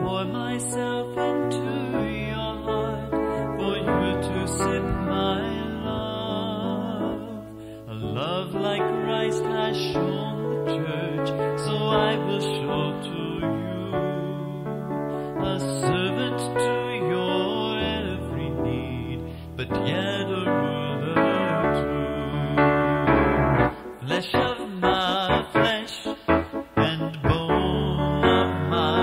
pour myself into your heart for you to sip my love. A love like Christ has shown the church, so I will show to you. A servant to your every need, but yet a ruler too. Flesh of my flesh and bone of my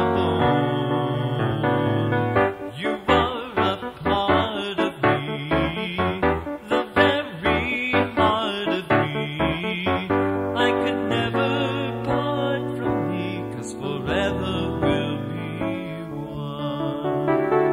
bone, you are a part of me, the very heart of me. I could never part from me, 'cause forever we'll be one.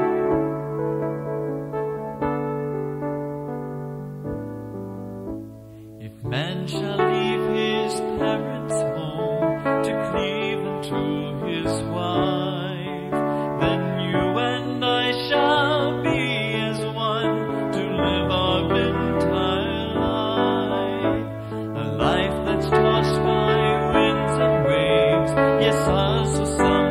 If man shall leave his parents' home to cleave unto his wife, then you and I shall be as one to live our entire life. A life that's tossed by winds and waves, yes, also some